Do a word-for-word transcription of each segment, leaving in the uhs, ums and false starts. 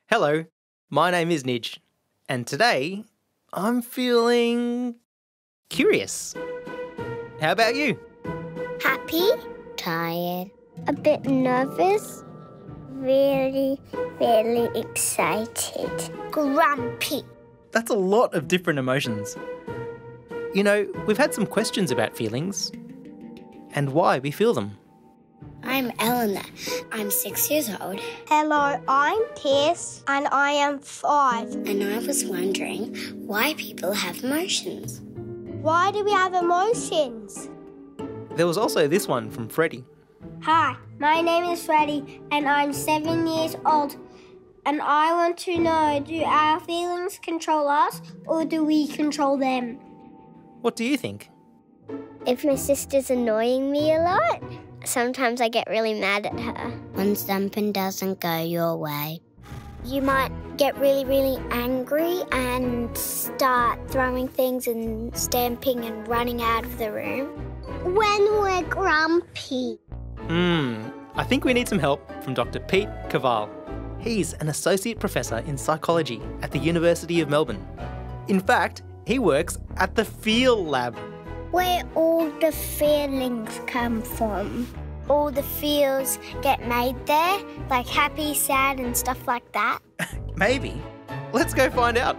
Hello, my name is Nij, and today I'm feeling curious. How about you? Happy, tired, a bit nervous, really, really excited, grumpy. That's a lot of different emotions. You know, we've had some questions about feelings and why we feel them. I'm Eleanor. I'm six years old. Hello, I'm Pierce and I am five. And I was wondering why people have emotions. Why do we have emotions? There was also this one from Freddie. Hi, my name is Freddie and I'm seven years old. And I want to know, do our feelings control us or do we control them? What do you think? If my sister's annoying me a lot, sometimes I get really mad at her. When something doesn't go your way. You might get really, really angry and start throwing things and stamping and running out of the room. When we're grumpy. Hmm, I think we need some help from Dr Pete Koval. He's an associate professor in psychology at the University of Melbourne. In fact, he works at the F E E L lab. Where all the feelings come from. All the feels get made there, like happy, sad and stuff like that. Maybe. Let's go find out.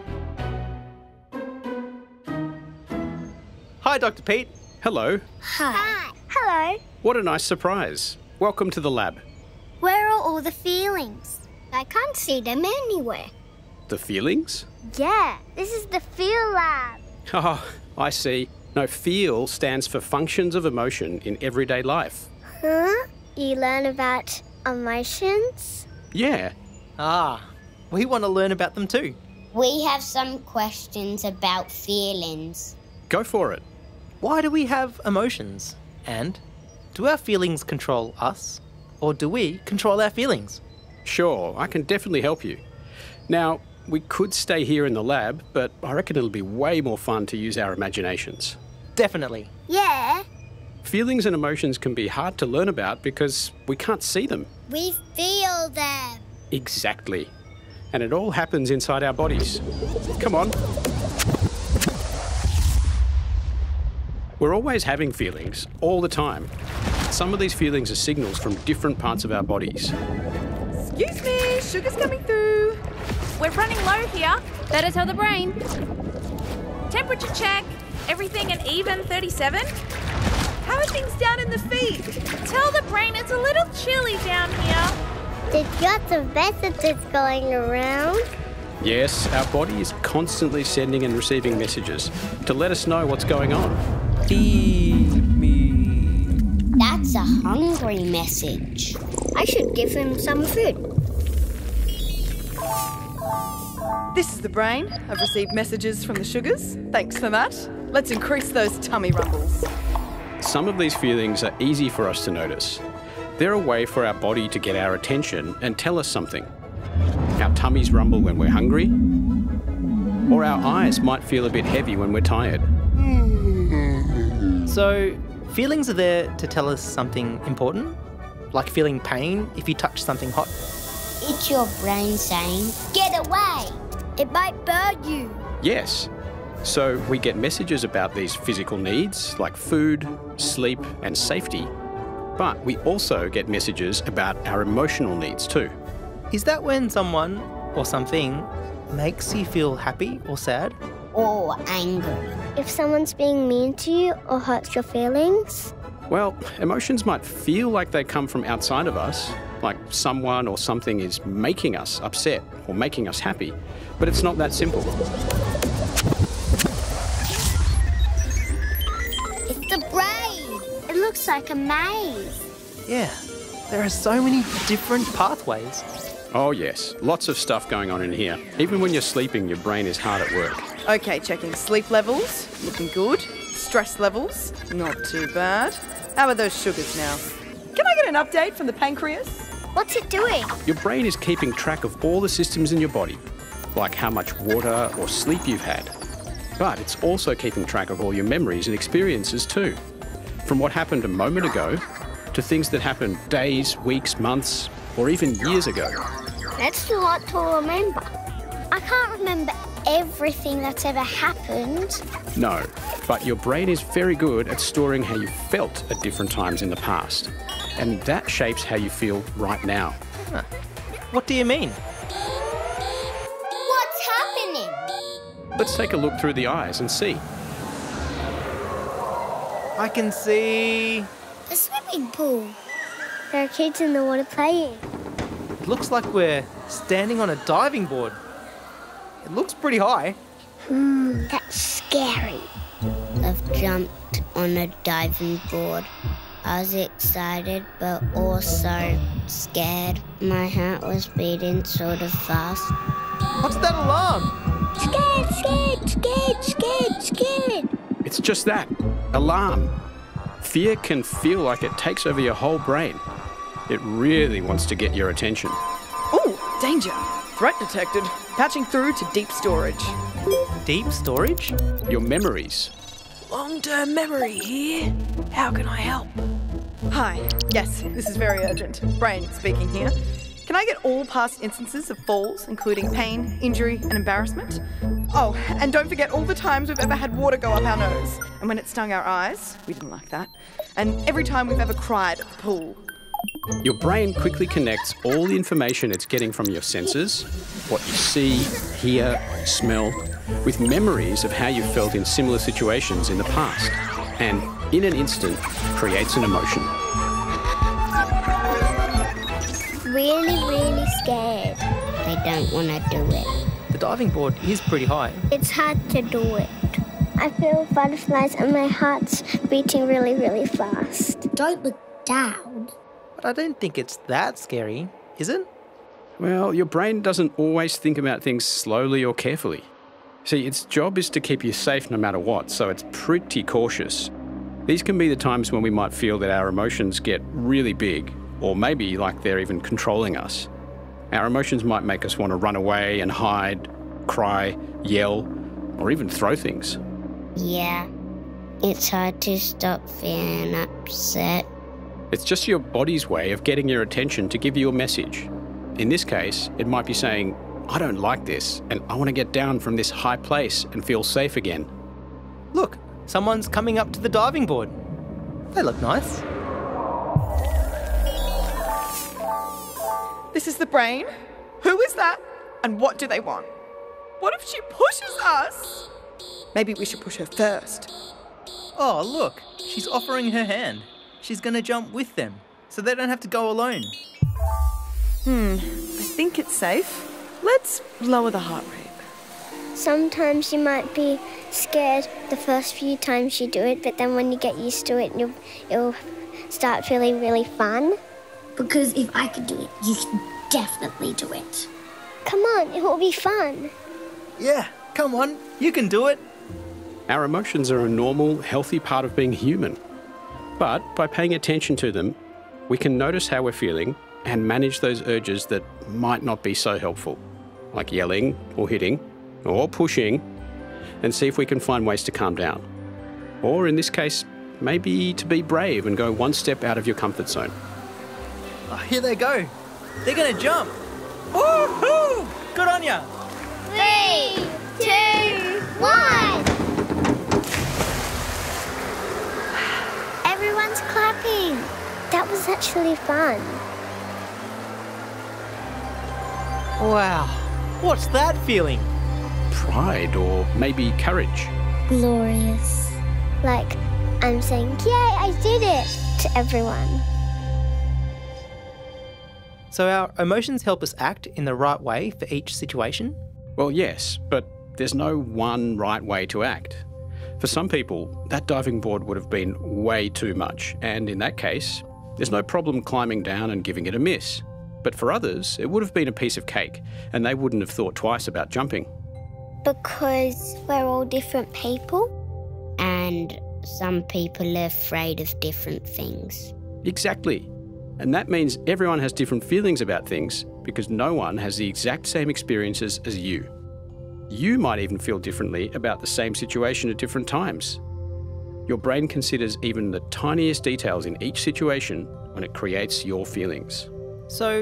Hi, Dr Pete. Hello. Hi. Hi. Hello. What a nice surprise. Welcome to the lab. Where are all the feelings? I can't see them anywhere. The feelings? Yeah, this is the F E E L lab. Oh, I see. No, F E E L stands for functions of emotion in everyday life. Huh? You learn about emotions? Yeah. Ah, we want to learn about them too. We have some questions about feelings. Go for it. Why do we have emotions? And do our feelings control us? Or do we control our feelings? Sure, I can definitely help you. Now, we could stay here in the lab, but I reckon it'll be way more fun to use our imaginations. Definitely. Yeah. Feelings and emotions can be hard to learn about because we can't see them. We feel them. Exactly. And it all happens inside our bodies. Come on. We're always having feelings, all the time. Some of these feelings are signals from different parts of our bodies. Excuse me, sugar's coming through. We're running low here. Better tell the brain. Temperature check. Everything an even thirty-seven. How are things down in the feet? Tell the brain it's a little chilly down here. There's lots of messages going around. Yes, our body is constantly sending and receiving messages to let us know what's going on. Feed me. That's a hungry message. I should give him some food. This is the brain. I've received messages from the sugars. Thanks for that. Let's increase those tummy rumbles. Some of these feelings are easy for us to notice. They're a way for our body to get our attention and tell us something. Our tummies rumble when we're hungry, or our eyes might feel a bit heavy when we're tired. So, feelings are there to tell us something important? Like feeling pain if you touch something hot? It's your brain saying, get away. It might burn you. Yes. So we get messages about these physical needs like food, sleep and safety. But we also get messages about our emotional needs too. Is that when someone or something makes you feel happy or sad? Or angry. If someone's being mean to you or hurts your feelings? Well, emotions might feel like they come from outside of us, like someone or something is making us upset or making us happy, but it's not that simple. It's the brain. It looks like a maze. Yeah, there are so many different pathways. Oh yes, lots of stuff going on in here. Even when you're sleeping, your brain is hard at work. Okay, checking sleep levels. Looking good. Stress levels. Not too bad. How are those sugars now? Can I get an update from the pancreas? What's it doing? Your brain is keeping track of all the systems in your body, like how much water or sleep you've had. But it's also keeping track of all your memories and experiences too. From what happened a moment ago to things that happened days, weeks, months, or even years ago. That's a lot to remember. I can't remember everything that's ever happened. No, but your brain is very good at storing how you felt at different times in the past. And that shapes how you feel right now. Huh. What do you mean? What's happening? Let's take a look through the eyes and see. I can see... A swimming pool. There are kids in the water playing. It looks like we're standing on a diving board. It looks pretty high. Hmm, that's scary. I've jumped on a diving board. I was excited but also scared. My heart was beating sort of fast. What's that alarm? Scared, scared, scared, scared, scared. It's just that. Alarm. Fear can feel like it takes over your whole brain. It really wants to get your attention. Oh, danger. Threat detected. Patching through to deep storage. Deep storage? Your memories. Long-term memory here. How can I help? Hi. Yes, this is very urgent. Brain speaking here. Can I get all past instances of falls, including pain, injury, and embarrassment? Oh, and don't forget all the times we've ever had water go up our nose. And when it stung our eyes, we didn't like that. And every time we've ever cried at the pool. Your brain quickly connects all the information it's getting from your senses, what you see, hear, smell, with memories of how you felt in similar situations in the past, and in an instant creates an emotion. Really, really scared. They don't want to do it. The diving board is pretty high. It's hard to do it. I feel butterflies and my heart's beating really, really fast. Don't look down. But I don't think it's that scary, is it? Well, your brain doesn't always think about things slowly or carefully. See, its job is to keep you safe no matter what, so it's pretty cautious. These can be the times when we might feel that our emotions get really big, or maybe like they're even controlling us. Our emotions might make us want to run away and hide, cry, yell, or even throw things. Yeah, it's hard to stop feeling upset. It's just your body's way of getting your attention to give you a message. In this case, it might be saying, I don't like this, and I want to get down from this high place and feel safe again. Look, someone's coming up to the diving board. They look nice. This is the brain. Who is that? And what do they want? What if she pushes us? Maybe we should push her first. Oh, look, she's offering her hand. She's going to jump with them, so they don't have to go alone. Hmm, I think it's safe. Let's lower the heart rate. Sometimes you might be scared the first few times you do it, but then when you get used to it, you'll, you'll start feeling really fun. Because if I could do it, you can definitely do it. Come on, it will be fun. Yeah, come on, you can do it. Our emotions are a normal, healthy part of being human. But by paying attention to them, we can notice how we're feeling and manage those urges that might not be so helpful, like yelling or hitting or pushing, and see if we can find ways to calm down. Or in this case, maybe to be brave and go one step out of your comfort zone. Oh, here they go. They're going to jump. Woohoo! Good on ya. Three, two, one. Everyone's clapping. That was actually fun. Wow, what's that feeling? Pride or maybe courage. Glorious. Like, I'm saying, yay, I did it to everyone. So our emotions help us act in the right way for each situation? Well, yes, but there's no one right way to act. For some people, that diving board would have been way too much, and in that case, there's no problem climbing down and giving it a miss. But for others, it would have been a piece of cake, and they wouldn't have thought twice about jumping. Because we're all different people, and some people are afraid of different things. Exactly. And that means everyone has different feelings about things because no one has the exact same experiences as you. You might even feel differently about the same situation at different times. Your brain considers even the tiniest details in each situation when it creates your feelings. So,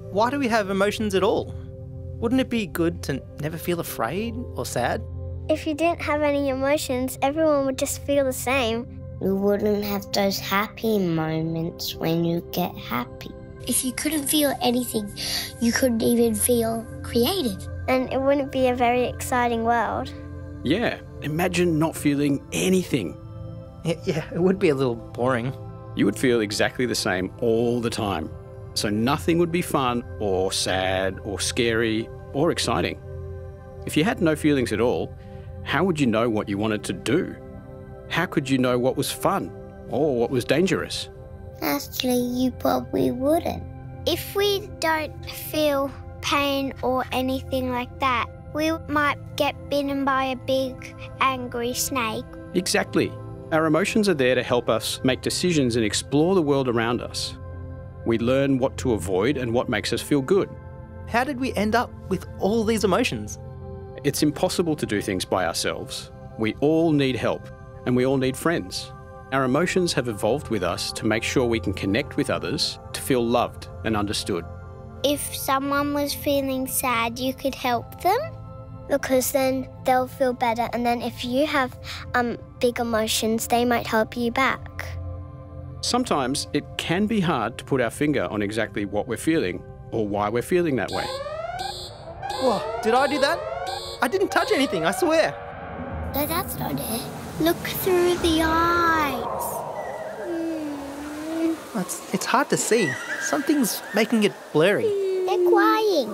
why do we have emotions at all? Wouldn't it be good to never feel afraid or sad? If you didn't have any emotions, everyone would just feel the same. You wouldn't have those happy moments when you get happy. If you couldn't feel anything, you couldn't even feel creative. And it wouldn't be a very exciting world. Yeah, imagine not feeling anything. Yeah, yeah, it would be a little boring. You would feel exactly the same all the time. So nothing would be fun or sad or scary or exciting. If you had no feelings at all, how would you know what you wanted to do? How could you know what was fun or what was dangerous? Actually, you probably wouldn't. If we don't feel pain or anything like that, we might get bitten by a big, angry snake. Exactly. Our emotions are there to help us make decisions and explore the world around us. We learn what to avoid and what makes us feel good. How did we end up with all these emotions? It's impossible to do things by ourselves. We all need help, and we all need friends. Our emotions have evolved with us to make sure we can connect with others, to feel loved and understood. If someone was feeling sad, you could help them, because then they'll feel better. And then if you have um, big emotions, they might help you back. Sometimes it can be hard to put our finger on exactly what we're feeling or why we're feeling that way. Whoa, did I do that? I didn't touch anything, I swear. No, that's not it. Look through the eyes. Mm. It's, it's hard to see. Something's making it blurry. They're crying.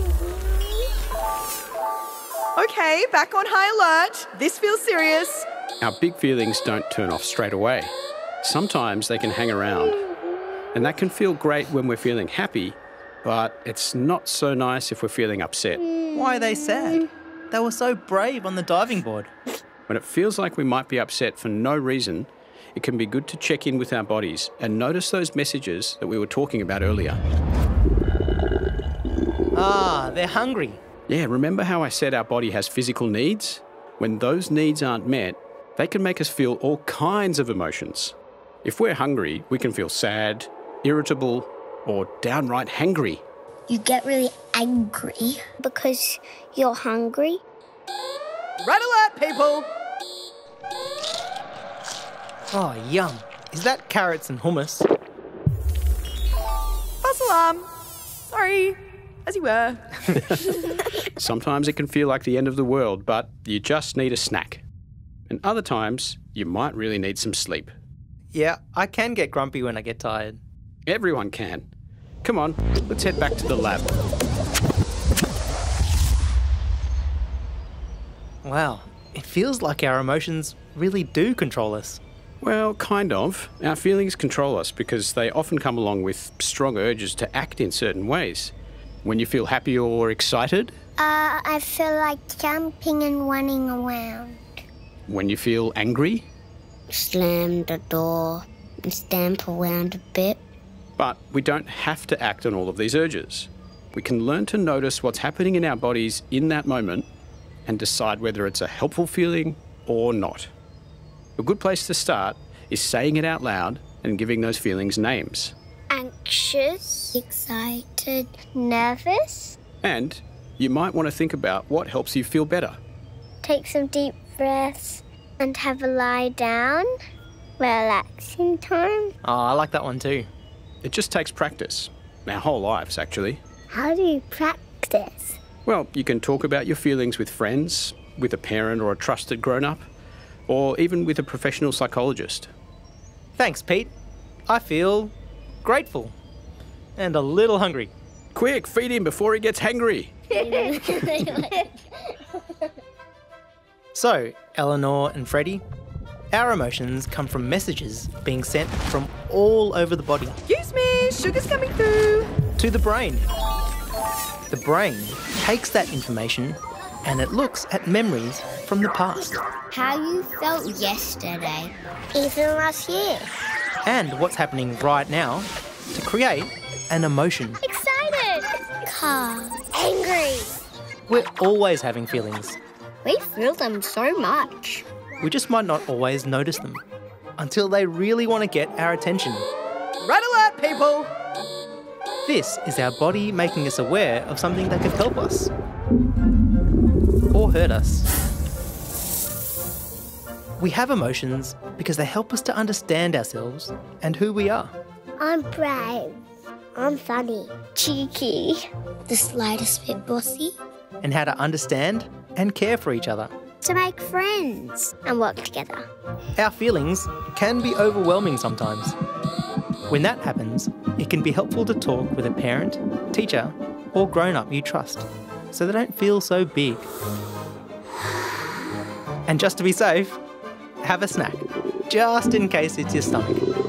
Okay, back on high alert. This feels serious. Our big feelings don't turn off straight away. Sometimes they can hang around. And that can feel great when we're feeling happy, but it's not so nice if we're feeling upset. Why are they sad? They were so brave on the diving board. When it feels like we might be upset for no reason, it can be good to check in with our bodies and notice those messages that we were talking about earlier. Ah, they're hungry. Yeah, remember how I said our body has physical needs? When those needs aren't met, they can make us feel all kinds of emotions. If we're hungry, we can feel sad, irritable, or downright hangry. You get really angry. Because you're hungry. Red alert, people! Oh, yum. Is that carrots and hummus? False alarm. Sorry, as you were. Sometimes it can feel like the end of the world, but you just need a snack. And other times, you might really need some sleep. Yeah, I can get grumpy when I get tired. Everyone can. Come on, let's head back to the lab. Wow, it feels like our emotions really do control us. Well, kind of. Our feelings control us because they often come along with strong urges to act in certain ways. When you feel happy or excited. Uh, I feel like jumping and running around. When you feel angry. Slam the door and stamp around a bit. But we don't have to act on all of these urges. We can learn to notice what's happening in our bodies in that moment and decide whether it's a helpful feeling or not. A good place to start is saying it out loud and giving those feelings names. Anxious, excited, nervous. And you might want to think about what helps you feel better. Take some deep breaths and have a lie down. Relaxing time. Oh, I like that one too. It just takes practice. Our whole lives, actually. How do you practice? Well, you can talk about your feelings with friends, with a parent or a trusted grown-up, or even with a professional psychologist. Thanks, Pete. I feel grateful and a little hungry. Quick, feed him before he gets hangry. So, Eleanor and Freddie, our emotions come from messages being sent from all over the body. Excuse me, sugar's coming through. To the brain. The brain takes that information and it looks at memories from the past. How you felt yesterday. Even last year. And what's happening right now to create an emotion. Excited. Calm. Angry. We're always having feelings. We feel them so much. We just might not always notice them until they really want to get our attention. Red alert, people! This is our body making us aware of something that could help us or hurt us. We have emotions because they help us to understand ourselves and who we are. I'm brave. I'm funny. Cheeky. The slightest bit bossy. And how to understand and care for each other. To make friends and work together. Our feelings can be overwhelming sometimes. When that happens, it can be helpful to talk with a parent, teacher, or grown-up you trust, so they don't feel so big. And just to be safe, have a snack, just in case it's your stomach.